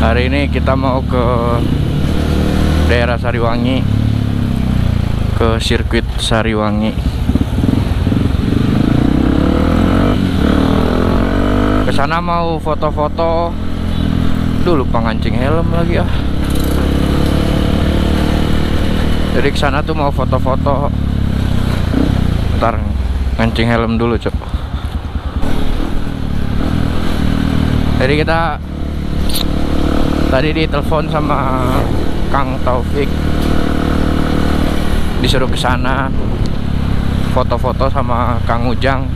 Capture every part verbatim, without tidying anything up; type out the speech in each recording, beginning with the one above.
Hari ini kita mau ke daerah Sariwangi, ke sirkuit Sariwangi. Kesana mau foto-foto. Duh, lupa ngancing helm lagi ah. Jadi kesana tuh mau foto-foto. Ntar ngancing helm dulu cok. Jadi kita tadi ditelepon sama Kang Taufik, disuruh kesana foto-foto sama Kang Ujang.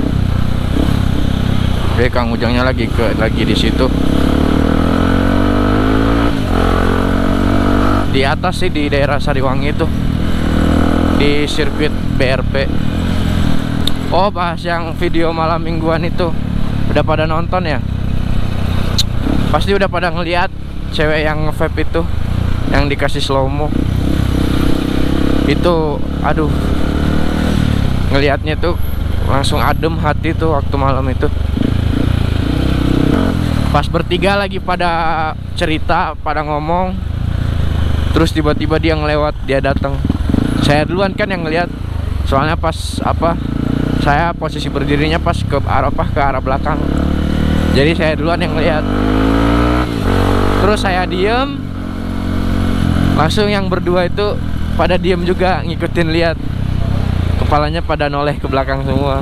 Oke, Kang Ujangnya lagi ke lagi di situ. Di atas sih, di daerah Sariwangi itu, di sirkuit B R P. Oh, bahas yang video malam mingguan itu, udah pada nonton ya? Pasti udah pada ngeliat cewek yang nge-vape itu, yang dikasih slow mo. Itu aduh, ngelihatnya tuh langsung adem hati tuh waktu malam itu. Pas bertiga lagi pada cerita, pada ngomong, terus tiba-tiba dia ngelewat, dia datang. Saya duluan kan yang ngelihat, soalnya pas apa, saya posisi berdirinya pas ke arah apa ke arah belakang. Jadi saya duluan yang ngelihat. Terus saya diem, langsung yang berdua itu pada diem juga, ngikutin lihat. Kepalanya pada noleh ke belakang semua.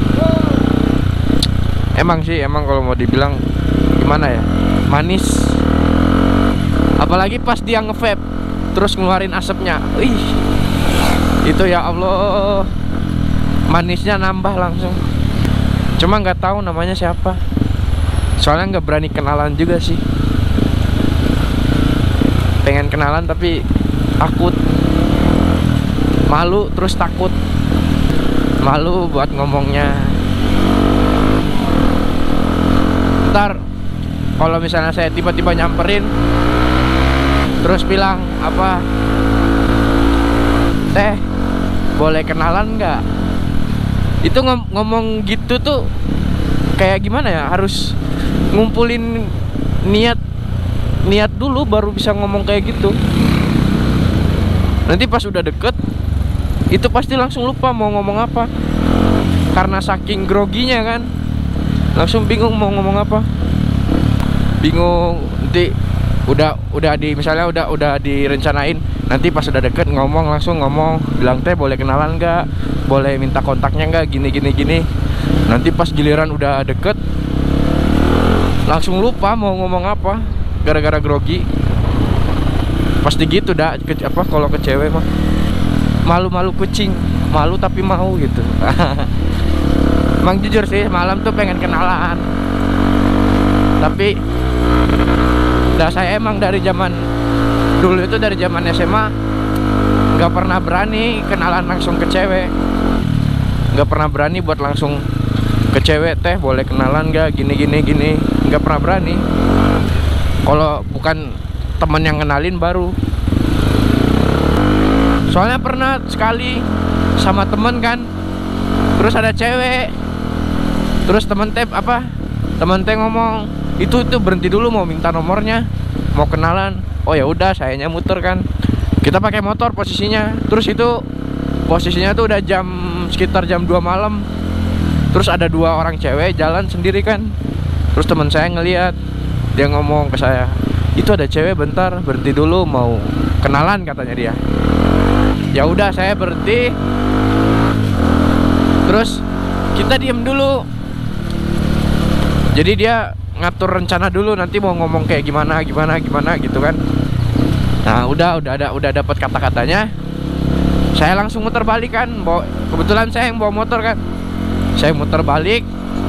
Emang sih, emang kalau mau dibilang gimana ya, manis. Apalagi pas dia nge-vape terus ngeluarin asapnya, wih, itu ya Allah, manisnya nambah langsung. Cuma nggak tahu namanya siapa, soalnya nggak berani kenalan juga sih. Pengen kenalan tapi takut, malu, terus takut, malu buat ngomongnya. Ntar kalau misalnya saya tiba-tiba nyamperin terus bilang apa, teh boleh kenalan nggak? Itu ngom ngomong gitu tuh kayak gimana ya, harus ngumpulin niat niat dulu baru bisa ngomong kayak gitu. Nanti pas udah deket itu pasti langsung lupa mau ngomong apa, karena saking groginya kan, langsung bingung mau ngomong apa. Bingung, nanti udah udah di misalnya udah udah direncanain, nanti pas udah deket ngomong langsung ngomong, bilang teh boleh kenalan nggak, boleh minta kontaknya nggak, gini gini gini. Nanti pas giliran udah deket langsung lupa mau ngomong apa, gara-gara grogi. Pasti gitu dah ke, apa kalau ke cewek mah malu-malu kucing, malu tapi mau gitu. Emang jujur sih malam tuh pengen kenalan, tapi dah saya emang dari zaman dulu itu, dari zaman S M A nggak pernah berani kenalan langsung ke cewek, nggak pernah berani buat langsung ke cewek, teh boleh kenalan nggak, gini gini gini, nggak pernah berani. Kalau bukan temen yang kenalin baru. Soalnya pernah sekali sama temen kan, terus ada cewek, terus temen teh apa, temen teh ngomong itu itu berhenti dulu mau minta nomornya, mau kenalan. Oh ya udah, sayanya muter kan, kita pakai motor posisinya. Terus itu posisinya tuh udah jam sekitar jam dua malam. Terus ada dua orang cewek jalan sendiri kan. Terus teman saya ngeliat, dia ngomong ke saya, itu ada cewek, bentar berhenti dulu mau kenalan katanya dia. Ya udah, saya berhenti. Terus kita diem dulu. Jadi dia ngatur rencana dulu, nanti mau ngomong kayak gimana gimana gimana gitu kan. Nah udah udah ada udah dapat kata-katanya, saya langsung muter balik kan. Bawa, kebetulan saya yang bawa motor kan, saya muter balik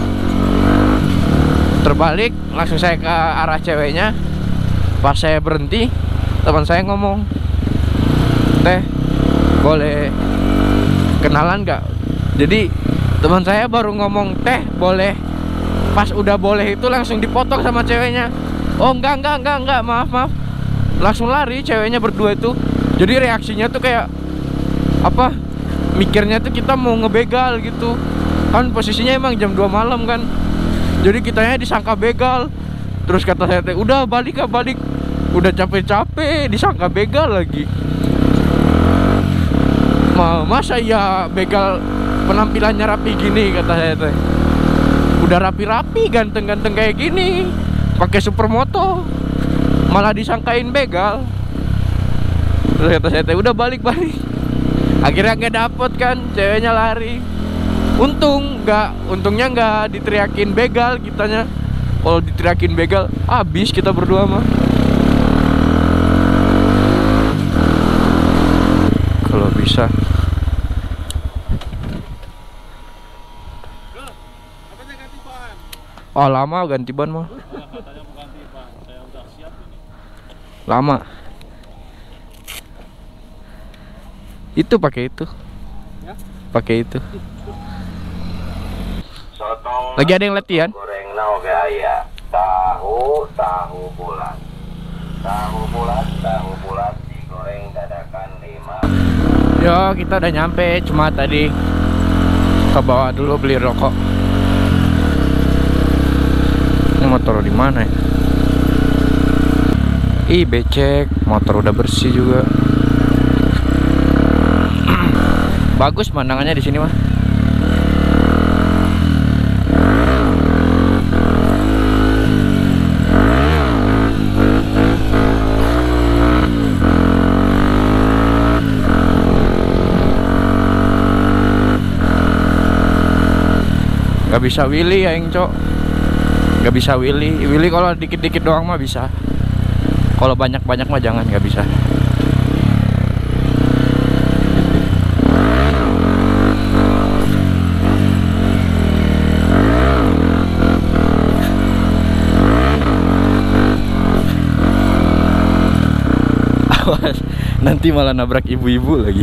muter balik langsung saya ke arah ceweknya. Pas saya berhenti, teman saya ngomong, teh boleh kenalan nggak? Jadi teman saya baru ngomong teh boleh, pas udah boleh itu langsung dipotong sama ceweknya. Oh enggak enggak enggak enggak maaf maaf, langsung lari ceweknya berdua itu. Jadi reaksinya tuh kayak apa, mikirnya tuh kita mau ngebegal gitu kan, posisinya emang jam dua malam kan. Jadi kitanya disangka begal, Terus kata saya teh, udah balik ah balik. Udah capek-capek disangka begal lagi. Ma, masa ya begal penampilannya rapi gini, kata saya teh. Udah rapi-rapi, ganteng-ganteng kayak gini, pakai supermoto, malah disangkain begal. Terus kata saya teh, udah balik-balik. Akhirnya nggak dapet kan, ceweknya lari. Untung nggak, untungnya nggak diteriakin begal kitanya. Kalau diteriakin begal, habis kita berdua mah. Kalau bisa. Oh lama ganti ban mah. Katanya mau ganti ban, saya udah siap ini. Lama. Itu pakai itu. Ya? Pakai itu. Sotong Lagi ada yang latihan? goreng nau gaya. Tahu, tahu bulat. Tahu bulat, tahu bulat digoreng dadakan lima. Yo, kita udah nyampe, cuma tadi ke bawah dulu beli rokok. Ini motor di mana ya? Ih, becek, motor udah bersih juga. Bagus pemandangannya di sini mah. Gak bisa Willy ya yang cok. Gak bisa Willy. Willy kalau dikit-dikit doang mah bisa. Kalau banyak-banyak mah jangan, gak bisa. Awas, nanti malah nabrak ibu-ibu lagi.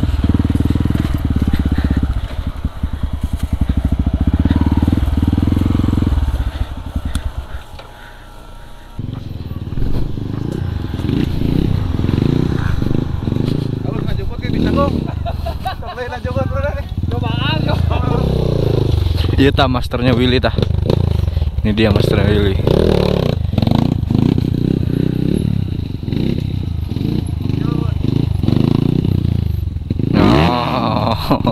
Iya tah, masternya Willy tah. Ini dia masternya Willy. Oh.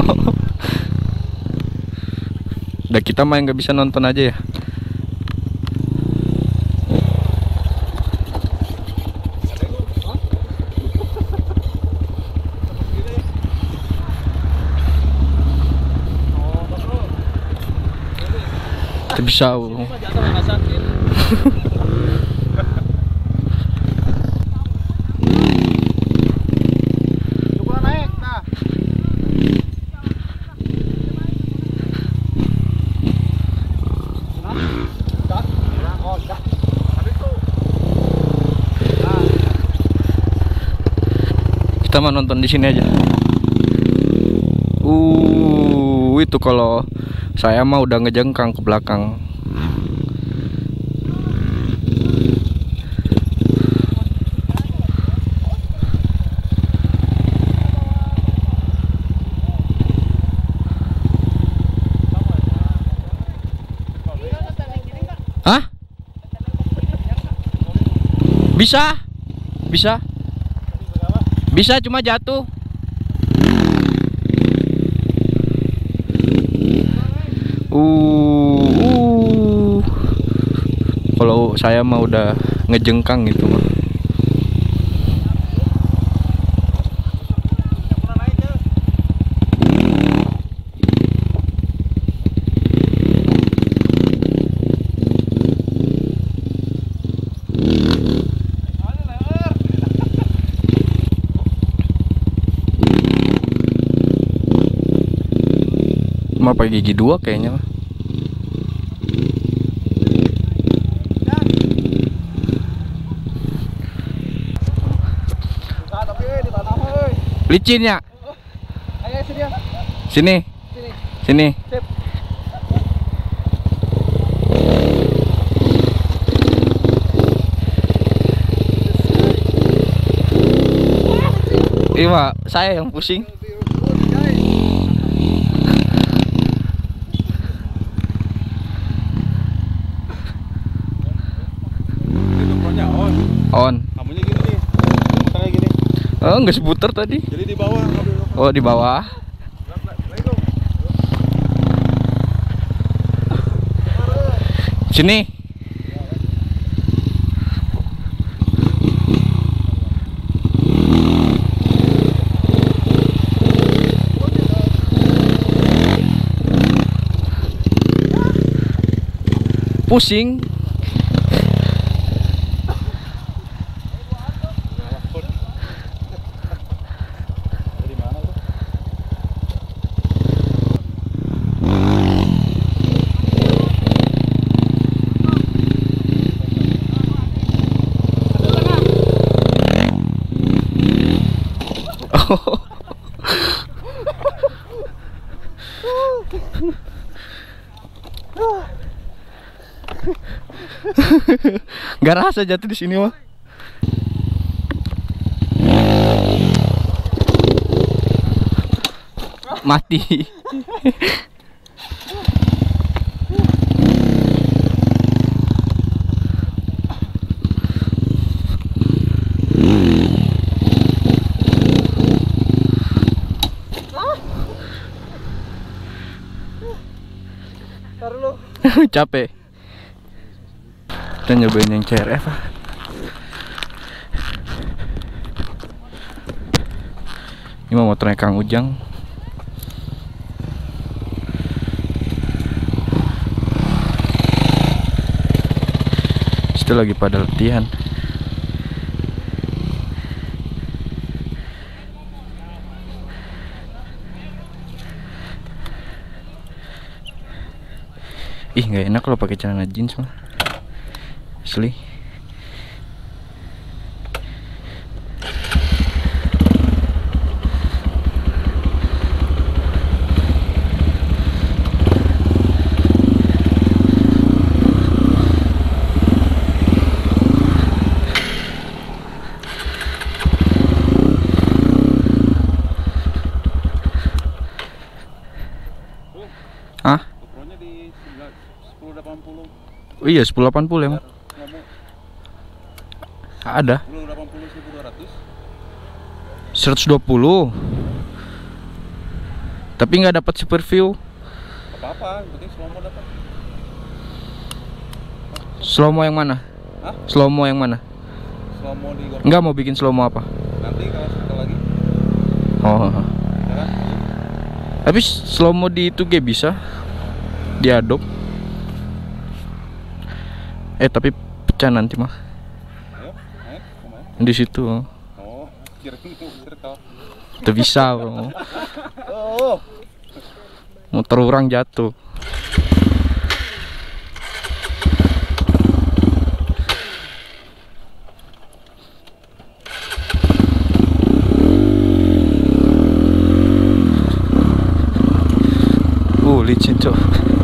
Udah kita mah yang nggak bisa nonton aja ya. Kita bisa. Kita mau nonton di sini aja. Uh, itu kalau saya mah udah ngejengkang ke belakang. Hah? Bisa? Bisa? Bisa, cuma jatuh. Uh, uh. Kalau saya mah udah ngejengkang gitu mah. Mah pakai gigi dua kayaknya mah. Licin ya? Sini. Sini. Iya, saya yang pusing. On. Kamunya gini nih. Muternya gini. Oh, nggak seputar tadi. Jadi di bawah ngambil. Oh, di bawah. Sini. Pusing. Dari mana tuh? Gak rasa jatuh di sini mah. Mati. Capek. Kita nyobain yang C R F ah. Ini mah motornya Kang Ujang. Itu lagi pada latihan. Ih, nggak enak kalau pakai celana jeans mah. Asli. Hah? Ukurannya di sepuluh delapan puluh. Oh iya, sepuluh delapan puluh emang. Ada sepuluh delapan puluh seribu dua ratus. seratus dua puluh. Tapi nggak dapat super view. Apa-apa, yang penting slow mo dapat. Slow mo yang mana? Hah? Slow mo yang mana? Slow mo di GoPro. Enggak mau bikin slow mo apa? Nanti kalau sekali lagi. Oh. Ya kan? Tapi slow mo di itu gak bisa di Adobe. Eh tapi pecah nanti mah. Ayo, main, mau main. Di situ. Oh, kira-kira mau circle. Itu bisa. Bro. Oh. Motor orang jatuh. Uh, licin tuh.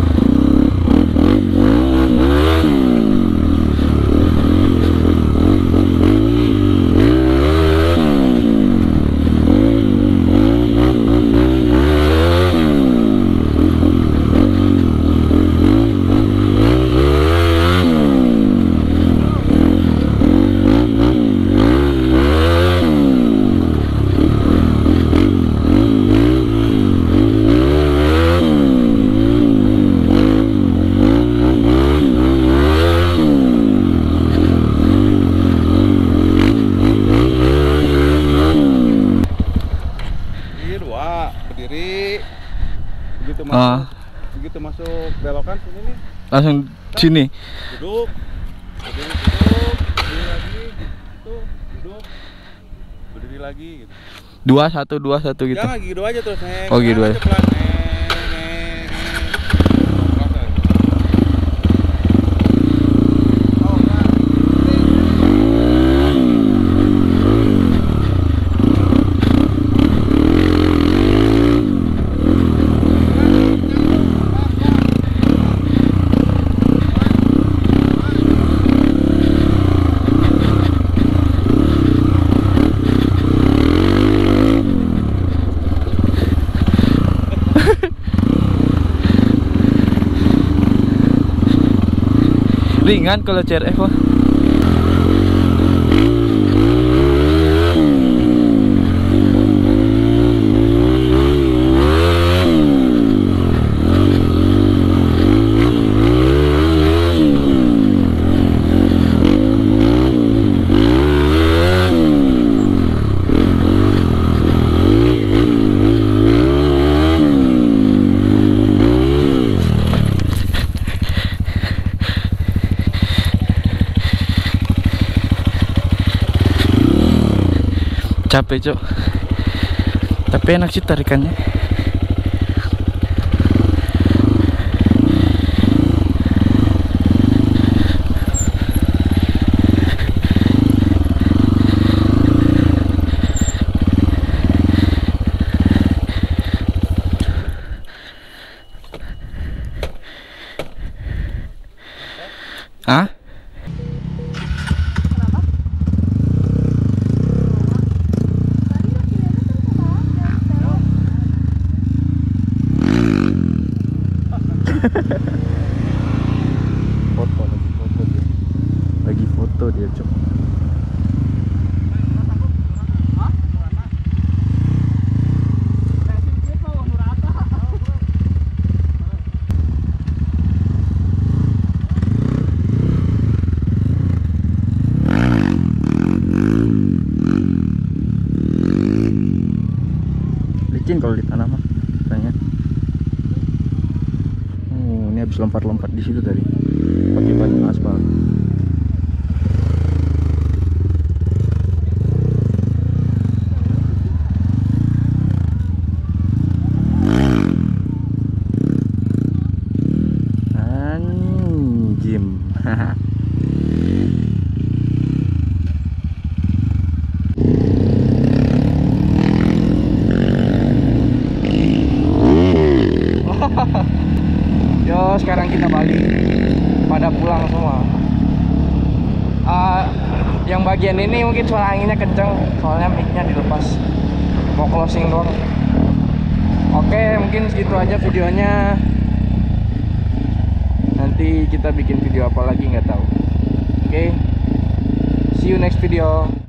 Begitu masuk, Ah. begitu masuk belokan sini nih, Langsung sini. duduk, berdiri, duduk, berdiri lagi, gitu, duduk, berdiri lagi, gitu. Dua satu dua satu gitu. Jangan gitu aja terus, neng. Oh, gitu Pelan aja. pelan, neng, neng, neng. Pelan. Oh, pelan. Ringan kalau C R F mah. Capek cok, tapi enak sih tarikannya. Hah? Foto lagi foto dia. Lagi foto dia, Cok. Licin kalau di tanah mah katanya. Oh, ini habis lompat-lompat di situ tadi pakai ban aspal. Anjim. Yo, sekarang kita balik, pada pulang semua. Uh, yang bagian ini mungkin suara anginnya kenceng, soalnya mic-nya dilepas. Mau closing doang. Oke, mungkin segitu aja videonya. Nanti kita bikin video apa lagi nggak tahu. Oke, see you next video.